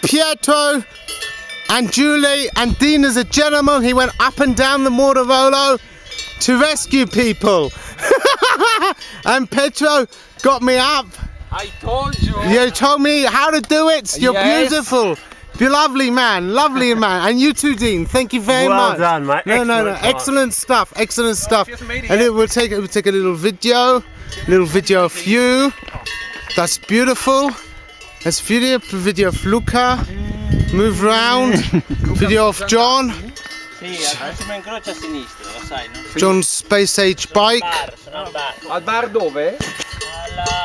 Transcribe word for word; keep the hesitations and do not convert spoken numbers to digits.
Pietro and Julie, and Dean is a gentleman. He went up and down the Mortirolo to rescue people. And Pietro got me up. I told you. You told me how to do it. You're yes. beautiful. You're lovely man, lovely man. And you too, Dean. Thank you very well much. Well done, mate. No, no, no. Excellent stuff. Excellent stuff. And it will take we'll take a little video, little video of you. That's beautiful. That's video, video of Luca. Move round. Video of John. John's space age bike. Al bar dove?